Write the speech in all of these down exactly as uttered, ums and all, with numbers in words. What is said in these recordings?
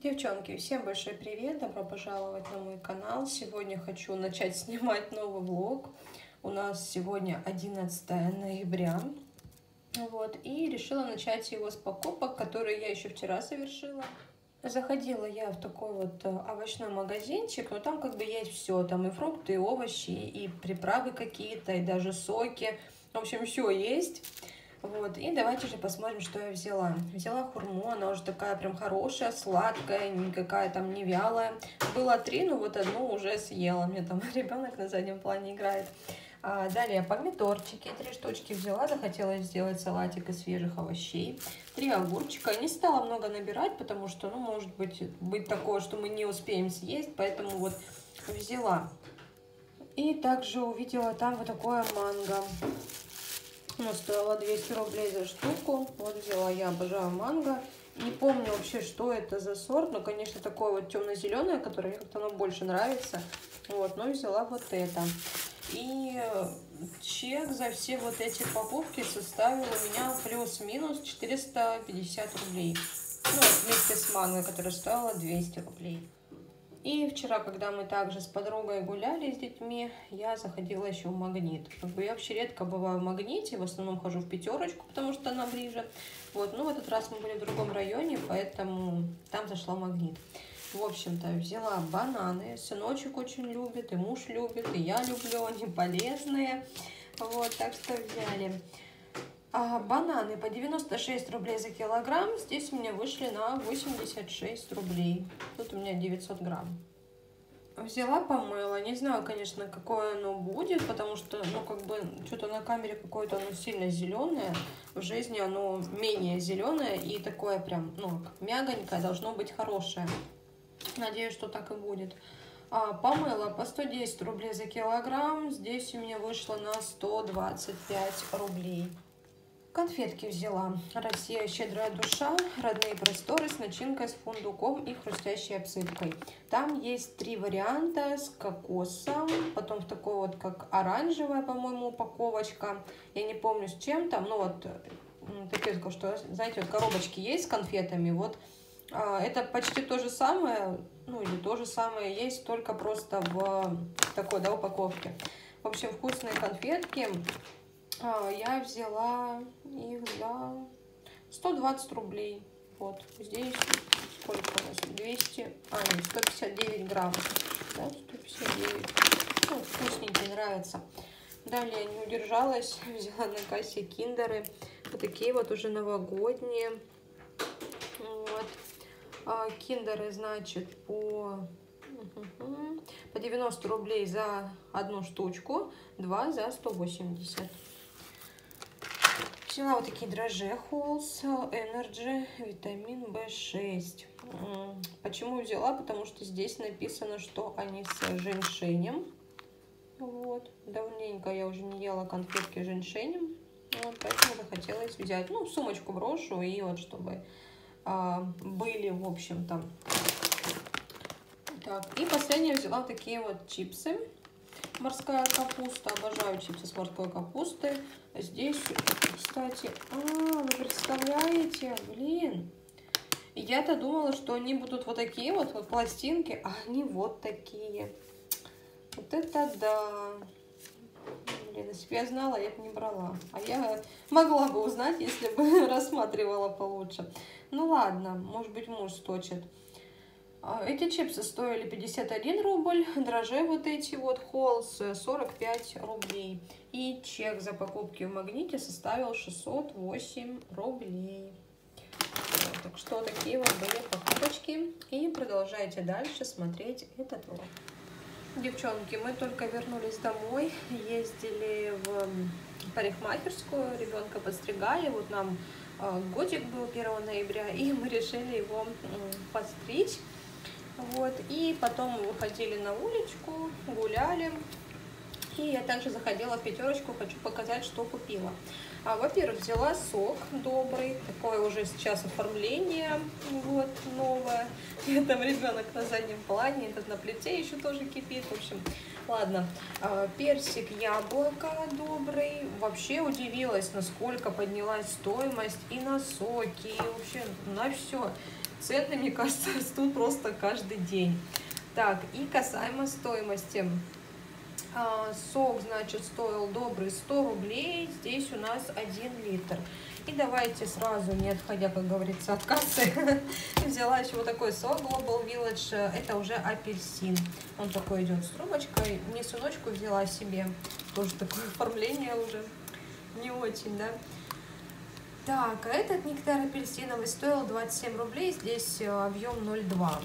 Девчонки, всем большой привет, добро пожаловать на мой канал. Сегодня хочу начать снимать новый влог. У нас сегодня одиннадцатое ноября. Вот, и решила начать его с покупок, которые я еще вчера совершила. Заходила я в такой вот овощной магазинчик, но там как бы есть все, там и фрукты, и овощи, и приправы какие-то, и даже соки. В общем, все есть. Вот, и давайте же посмотрим, что я взяла. Взяла хурму, она уже такая прям хорошая, сладкая, никакая там не вялая. Было три, но вот одну уже съела. Мне там ребенок на заднем плане играет. А, далее помидорчики, три штучки взяла, захотела сделать салатик из свежих овощей. Три огурчика. Не стала много набирать, потому что, ну, может быть, быть такое, что мы не успеем съесть, поэтому вот взяла. И также увидела там вот такое манго. Она стоила двести рублей за штуку. Вот взяла, я обожаю манго. Не помню вообще, что это за сорт, но, конечно, такое вот темно-зеленое, которое мне как-то оно больше нравится. Вот, но взяла вот это. И чек за все вот эти покупки составил у меня плюс-минус четыреста пятьдесят рублей. Ну, вместе с манго, которая стоила двести рублей. И вчера, когда мы также с подругой гуляли с детьми, я заходила еще в Магнит. Как бы я вообще редко бываю в Магните, в основном хожу в Пятерочку, потому что она ближе. Вот, ну в этот раз мы были в другом районе, поэтому там зашла в Магнит. В общем-то, взяла бананы. Сыночек очень любит, и муж любит, и я люблю, они полезные. Вот, так что взяли. А бананы по девяносто шесть рублей за килограмм. Здесь у меня вышли на восемьдесят шесть рублей. Тут у меня девятьсот грамм. Взяла, помыла. Не знаю, конечно, какое оно будет, потому что, ну, как бы, что-то на камере какое-то оно сильно зеленое. В жизни оно менее зеленое и такое прям, ну, мягонькое, должно быть хорошее. Надеюсь, что так и будет. А, помыла по сто десять рублей за килограмм. Здесь у меня вышло на сто двадцать пять рублей. Конфетки взяла. Россия щедрая душа, родные просторы с начинкой с фундуком и хрустящей обсыпкой. Там есть три варианта с кокосом, потом в такой вот как оранжевая, по-моему, упаковочка. Я не помню с чем там, ну вот, такие, что, знаете, вот коробочки есть с конфетами, вот. Это почти то же самое, ну или то же самое есть, только просто в такой, да, упаковке. В общем, вкусные конфетки. Я взяла их за сто двадцать рублей. Вот здесь сколько у нас? двести, а нет, сто пятьдесят девять грамм. Да, сто пятьдесят девять. Ну, вкусненькие, нравится. Далее не удержалась, взяла на кассе киндеры. Вот такие вот уже новогодние. Вот. А, киндеры, значит, по... по девяносто рублей за одну штучку, два за сто восемьдесят. Взяла вот такие дрожжи Halls Energy, витамин бэ шесть. Почему взяла? Потому что здесь написано, что они с женьшенем. Вот. Давненько я уже не ела конфетки с женьшенем. Вот, поэтому захотелось взять. Ну, сумочку брошу и вот чтобы а, были, в общем-то. Так, и последнее взяла такие вот чипсы. Морская капуста. Обожаю чипсы с морской капустой. Здесь, кстати, а, вы представляете, блин. Я-то думала, что они будут вот такие вот, вот пластинки, а они вот такие. Вот это да. Блин, если бы я знала, я бы не брала. А я могла бы узнать, если бы рассматривала получше. Ну ладно, может быть, муж сточит. Эти чипсы стоили пятьдесят один рубль, дрожжи вот эти вот Halls сорок пять рублей. И чек за покупки в Магните составил шестьсот восемь рублей. Вот, так что такие вот были покупочки. И продолжайте дальше смотреть этот влог. Девчонки, мы только вернулись домой, ездили в парикмахерскую, ребенка подстригали. Вот нам годик был первого ноября, и мы решили его подстричь. Вот, и потом мы выходили на уличку, гуляли. И я также заходила в Пятерочку, хочу показать, что купила. А, во-первых, взяла сок добрый, такое уже сейчас оформление, вот, новое. И там ребенок на заднем плане, этот на плите еще тоже кипит, в общем, ладно. А, персик, яблоко добрый. Вообще удивилась, насколько поднялась стоимость и на соки, и вообще на все. цены, мне кажется, растут просто каждый день. Так, и касаемо стоимости. А, сок, значит, стоил добрый сто рублей, здесь у нас один литр. И давайте сразу, не отходя, как говорится, от кассы, взяла еще вот такой сок Global Village, это уже апельсин. Он такой идет с трубочкой, не сыночку взяла себе, тоже такое оформление уже не очень, да. Так, а этот нектар апельсиновый стоил двадцать семь рублей, здесь объем ноль целых два.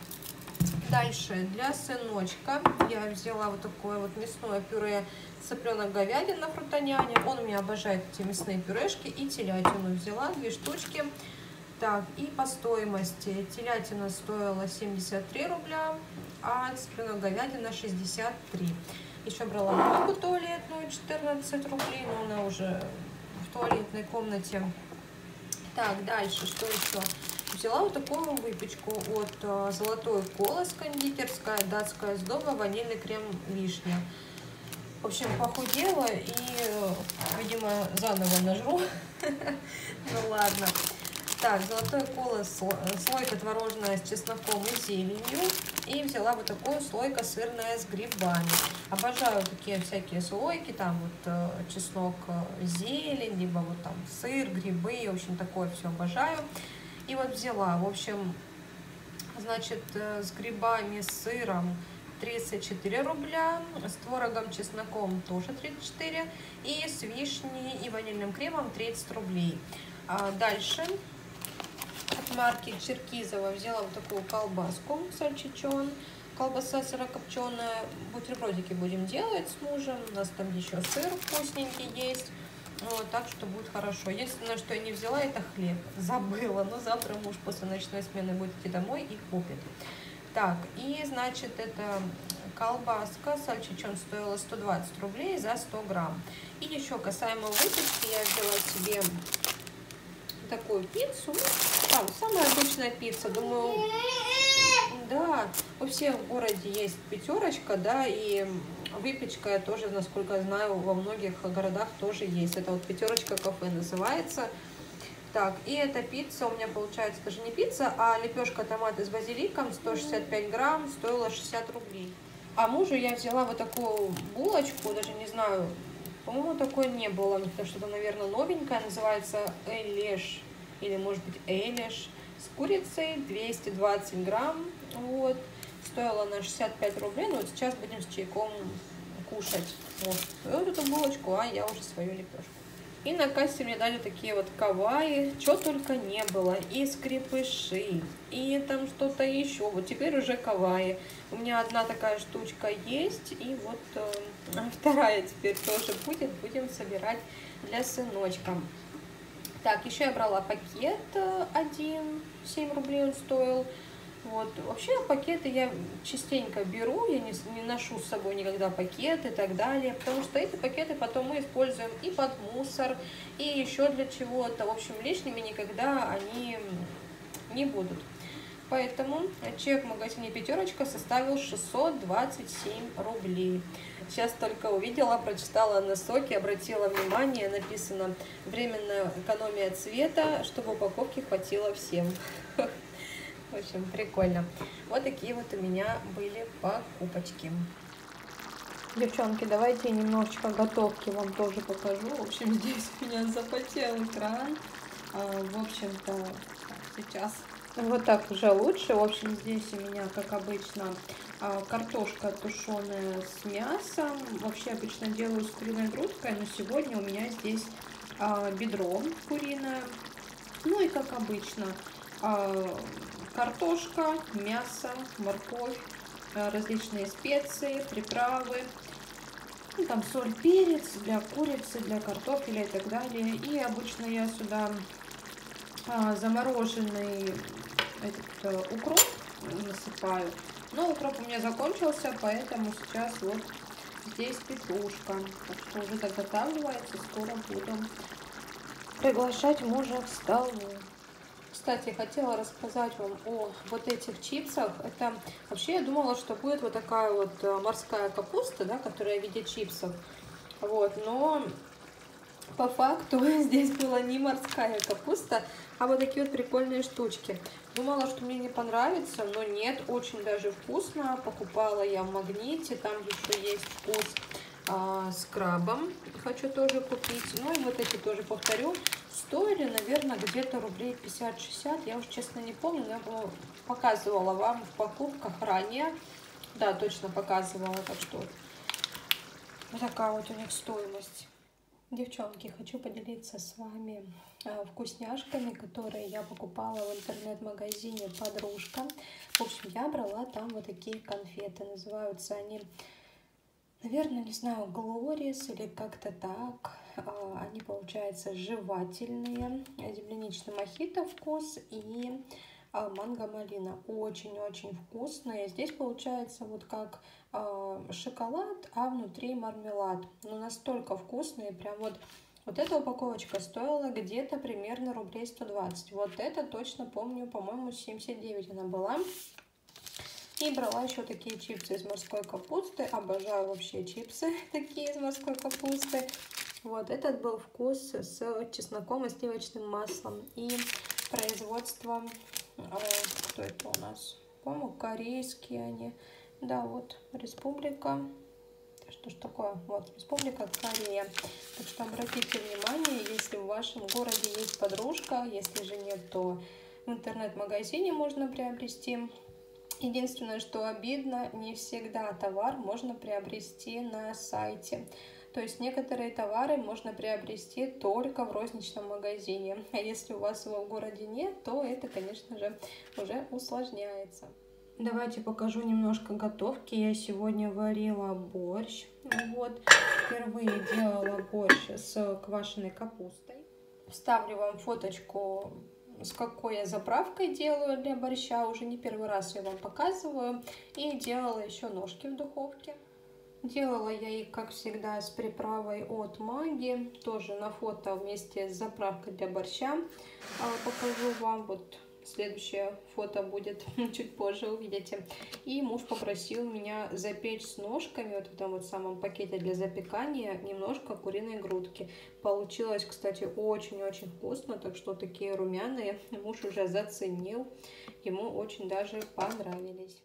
Дальше для сыночка я взяла вот такое вот мясное пюре цыпленок говядина фрутоняня. Он у меня обожает эти мясные пюрешки. И телятину взяла, две штучки. Так, и по стоимости телятина стоила семьдесят три рубля, а цыпленок говядина шестьдесят три. Еще брала муку туалетную четырнадцать рублей, но она уже в туалетной комнате. Так, дальше что еще? Взяла вот такую выпечку от э, Золотой Колос кондитерская, датская сдоба, ванильный крем, вишня. В общем, похудела и, э, видимо, заново нажру. Ну ладно. Так, Золотой Колос, слойка творожная с чесноком и зеленью. И взяла вот такую слойка сырная с грибами. Обожаю такие всякие слойки, там вот э, чеснок, э, зелень, либо вот там сыр, грибы, в общем, такое все обожаю. И вот взяла, в общем, значит, с грибами, с сыром тридцать четыре рубля, с творогом, чесноком тоже тридцать четыре, и с вишней и ванильным кремом тридцать рублей. А дальше от марки Черкизово взяла вот такую колбаску сальчичон, колбаса сырокопченая, бутербродики будем делать с мужем, у нас там еще сыр вкусненький есть. Вот, так что будет хорошо. Единственное, что я не взяла, это хлеб. Забыла. Но завтра муж после ночной смены будет идти домой и купит. Так, и значит, это колбаска сальчичон стоила сто двадцать рублей за сто грамм. И еще касаемо выпечки, я взяла себе такую пиццу. Там самая обычная пицца. Думаю, да, у всех в городе есть пятерочка, да, и выпечка тоже, насколько я знаю, во многих городах тоже есть. Это вот пятерочка кафе называется. Так, и эта пицца у меня получается даже не пицца, а лепешка томаты с базиликом, сто шестьдесят пять грамм, стоила шестьдесят рублей. А мужу я взяла вот такую булочку, даже не знаю, по-моему, такой не было, потому что это, наверное, новенькая, называется Элеш, или может быть Элеш, с курицей, двести двадцать грамм, вот. Стоила на шестьдесят пять рублей, но вот сейчас будем с чайком кушать. Вот, вот эту булочку, а я уже свою лепешку. И на кассе мне дали такие вот каваи, что только не было. И скрепыши, и там что-то еще. Вот теперь уже каваи. У меня одна такая штучка есть, и вот э, вторая теперь тоже будет. Будем собирать для сыночка. Так, еще я брала пакет один, семь рублей он стоил. Вот. Вообще пакеты я частенько беру, я не, не ношу с собой никогда пакеты и так далее, потому что эти пакеты потом мы используем и под мусор, и еще для чего-то. В общем, лишними никогда они не будут. Поэтому чек в магазине «Пятерочка» составил шестьсот двадцать семь рублей. Сейчас только увидела, прочитала на соке, обратила внимание, написано «Временная экономия цвета, чтобы упаковки хватило всем». В общем, прикольно. Вот такие вот у меня были покупочки. Девчонки, давайте немножечко готовки вам тоже покажу. В общем, здесь у меня запотел экран. В общем-то, сейчас вот так уже лучше. В общем, здесь у меня, как обычно, картошка тушеная с мясом. Вообще обычно делаю с куриной грудкой, но сегодня у меня здесь бедро куриное. Ну и как обычно, картошка, мясо, морковь, различные специи, приправы, ну, там соль, перец для курицы, для картофеля и так далее. И обычно я сюда а, замороженный этот, а, укроп насыпаю. Но укроп у меня закончился, поэтому сейчас вот здесь петрушка. Так что уже доготавливается, скоро буду приглашать мужа к столу. Кстати, хотела рассказать вам о вот этих чипсах. Это вообще я думала, что будет вот такая вот морская капуста, да, которая в виде чипсов. Вот, но по факту здесь была не морская капуста, а вот такие вот прикольные штучки. Думала, что мне не понравится, но нет, очень даже вкусно. Покупала я в Магните, там еще есть вкус а, с крабом. Хочу тоже купить. Ну и вот эти тоже, повторю, стоили, наверное, где-то рублей пятьдесят-шестьдесят. Я уж честно не помню, но я показывала вам в покупках ранее. Да, точно показывала, так что вот такая вот у них стоимость. Девчонки, хочу поделиться с вами э, вкусняшками, которые я покупала в интернет-магазине «Подружка». В общем, я брала там вот такие конфеты. Называются они, наверное, не знаю, Глорис или как-то так. Э, они, получается, жевательные. Земляничный мохито вкус и э, манго-малина. Очень-очень вкусные. Здесь получается вот как шоколад, а внутри мармелад. Но настолько вкусные, прям вот, вот эта упаковочка стоила где-то примерно рублей сто двадцать. Вот это точно помню, по-моему, семьдесят девять она была. И брала еще такие чипсы из морской капусты. Обожаю вообще чипсы такие из морской капусты. Вот этот был вкус с чесноком и сливочным маслом. И производство, э, кто это у нас? По-моему, корейские они. Да, вот, республика, что ж такое, вот, республика Корея. Так что обратите внимание, если в вашем городе есть подружка, если же нет, то в интернет-магазине можно приобрести. Единственное, что обидно, не всегда товар можно приобрести на сайте. То есть некоторые товары можно приобрести только в розничном магазине. А если у вас его в городе нет, то это, конечно же, уже усложняется. Давайте покажу немножко готовки. Я сегодня варила борщ. Вот, впервые делала борщ с квашеной капустой. Вставлю вам фоточку, с какой я заправкой делаю для борща. Уже не первый раз я вам показываю. И делала еще ножки в духовке. Делала я их, как всегда, с приправой от Маги. Тоже на фото вместе с заправкой для борща. Покажу вам вот. Следующее фото будет чуть позже, увидите. И муж попросил меня запечь с ножками, вот в этом вот самом пакете для запекания, немножко куриной грудки. Получилось, кстати, очень-очень вкусно, так что такие румяные муж уже заценил. Ему очень даже понравились.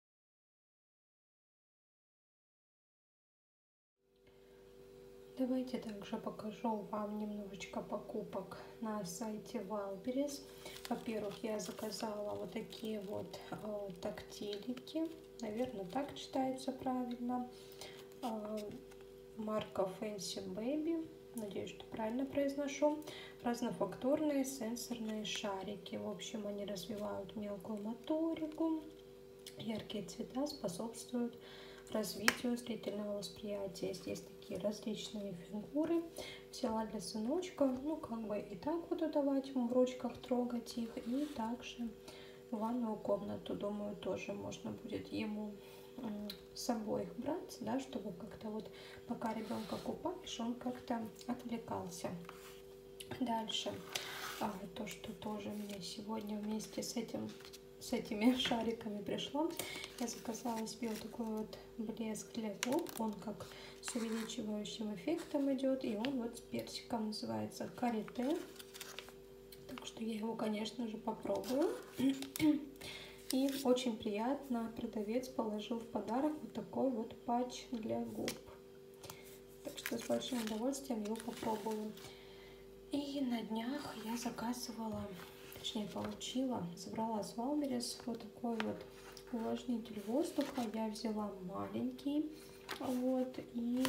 Давайте также покажу вам немножечко покупок на сайте Вайлдберрис. Во-первых, я заказала вот такие вот э, тактилики. Наверное, так читается правильно. Э, марка Fancy Baby. Надеюсь, что правильно произношу. Разнофактурные сенсорные шарики. В общем, они развивают мелкую моторику. Яркие цвета способствуют развитию зрительного восприятия. Здесь такие различные фигуры. Взяла для сыночка, ну как бы и так буду давать ему в ручках трогать их, и также в ванную комнату, думаю, тоже можно будет ему с собой их брать, да, чтобы как-то вот пока ребенка купаешь, он как-то отвлекался. Дальше а, то, что тоже мне сегодня вместе с этим с этими шариками пришло. Я заказала себе вот такой вот блеск для губ. Он как с увеличивающим эффектом идет. И он вот с персиком, называется Карите. Так что я его, конечно же, попробую. И очень приятно, продавец положил в подарок вот такой вот патч для губ. Так что с большим удовольствием его попробую. И на днях я заказывала, точнее получила, забрала с Вайлдберрис вот такой вот увлажнитель воздуха. Я взяла маленький, вот, и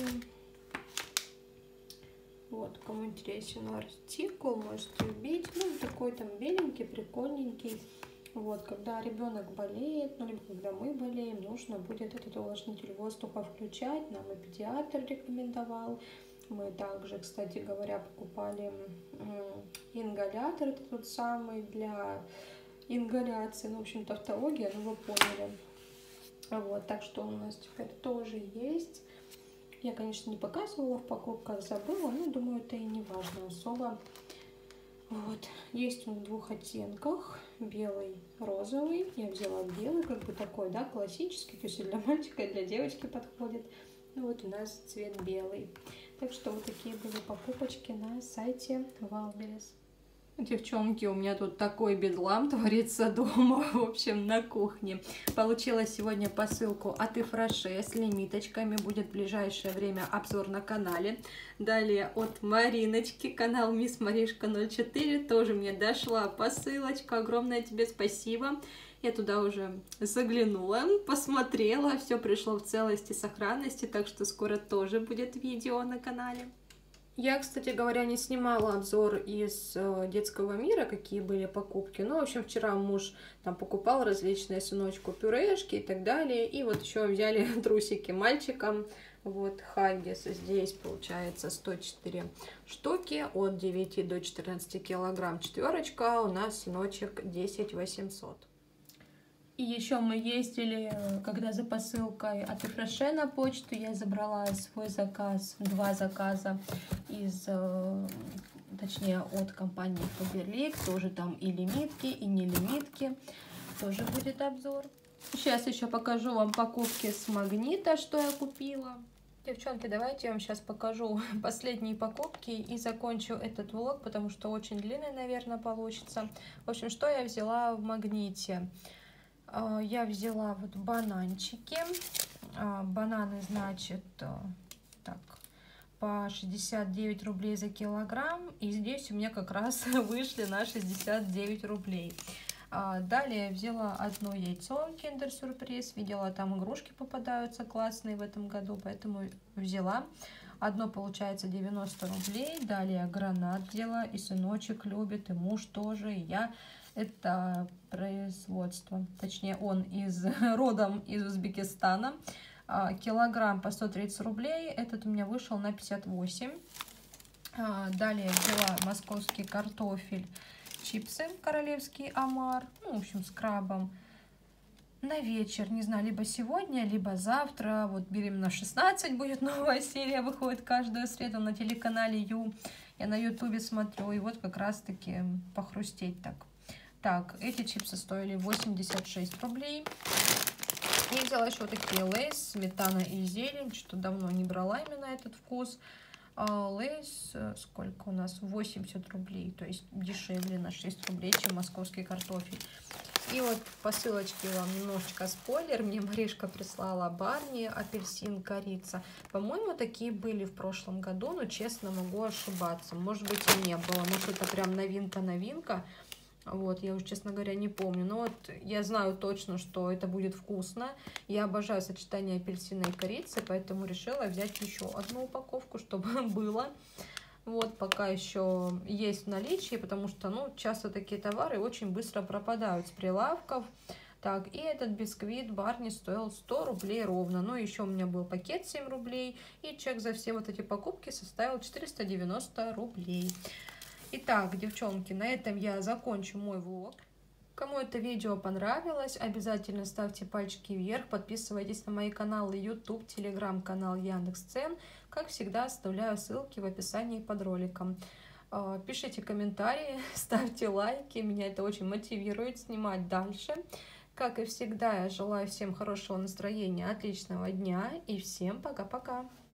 вот, кому интересен артикул, можете убить. Ну, такой там беленький, прикольненький. Вот, когда ребенок болеет, ну, либо когда мы болеем, нужно будет этот увлажнитель воздуха включать. Нам и педиатр рекомендовал. Мы также, кстати говоря, покупали ингалятор, это тот самый для ингаляции, ну, в общем, тавтология, ну, вы поняли. Вот, так что у нас теперь тоже есть. Я, конечно, не показывала в покупках, забыла, но думаю, это и не важно особо. Вот, есть он в двух оттенках, белый, розовый. Я взяла белый, как бы такой, да, классический, то есть и для мальчика, и для девочки подходит. Ну вот у нас цвет белый. Так что вот такие были покупочки на сайте Вайлдберрис. Девчонки, у меня тут такой бедлам творится дома, в общем, на кухне. Получила сегодня посылку от Ифраше с лимиточками, будет в ближайшее время обзор на канале. Далее от Мариночки, канал Мисс Маришка ноль четыре, тоже мне дошла посылочка, огромное тебе спасибо. Я туда уже заглянула, посмотрела, все пришло в целости и сохранности, так что скоро тоже будет видео на канале. Я, кстати говоря, не снимала обзор из э, детского мира, какие были покупки. Ну, в общем, вчера муж там покупал различные сыночку пюрешки и так далее. И вот еще взяли трусики мальчикам. Вот Хаггис здесь получается сто четыре штуки, от девяти до четырнадцати килограмм четверочка. У нас сыночек десять восемьсот. И еще мы ездили, когда за посылкой от Ифраше на почту, я забрала свой заказ, два заказа из, точнее, от компании Faberlic, тоже там и лимитки, и не лимитки, тоже будет обзор. Сейчас еще покажу вам покупки с Магнита, что я купила. Девчонки, давайте я вам сейчас покажу последние покупки и закончу этот влог, потому что очень длинный, наверное, получится. В общем, что я взяла в Магните? Я взяла вот бананчики, бананы, значит, так, по шестьдесят девять рублей за килограмм, и здесь у меня как раз вышли на шестьдесят девять рублей. Далее я взяла одно яйцо Kinder Surprise, видела, там игрушки попадаются классные в этом году, поэтому взяла. Одно получается девяносто рублей, далее гранат взяла, и сыночек любит, и муж тоже, и я. Это производство, точнее он из, родом из Узбекистана. Килограмм по сто тридцать рублей, этот у меня вышел на пятьдесят восемь. Далее взяла московский картофель, чипсы королевский омар, ну, в общем, с крабом. На вечер, не знаю, либо сегодня, либо завтра. Вот «Беременна в шестнадцать» будет новая серия, выходит каждую среду на телеканале Ю. Я на ютубе смотрю, и вот как раз-таки похрустеть так. Так, эти чипсы стоили восемьдесят шесть рублей. И взяла еще вот такие лейс, сметана и зелень, что давно не брала именно этот вкус. Лейс, сколько у нас? восемьдесят рублей, то есть дешевле на шесть рублей, чем московский картофель. И вот в посылочке вам немножечко спойлер. Мне Маришка прислала Барни, апельсин, корица. По-моему, такие были в прошлом году, но честно могу ошибаться. Может быть и не было, может это прям новинка-новинка. Вот, я уже, честно говоря, не помню. Но вот я знаю точно, что это будет вкусно. Я обожаю сочетание апельсина и корицы, поэтому решила взять еще одну упаковку, чтобы было. Вот, пока еще есть в наличии, потому что, ну, часто такие товары очень быстро пропадают с прилавков. Так, и этот бисквит Барни стоил сто рублей ровно. Ну, еще у меня был пакет семь рублей, и чек за все вот эти покупки составил четыреста девяносто рублей. Итак, девчонки, на этом я закончу мой влог. Кому это видео понравилось, обязательно ставьте пальчики вверх, подписывайтесь на мои каналы YouTube, Telegram, канал Яндекс.Цен. Как всегда, оставляю ссылки в описании под роликом. Пишите комментарии, ставьте лайки, меня это очень мотивирует снимать дальше. Как и всегда, я желаю всем хорошего настроения, отличного дня и всем пока-пока!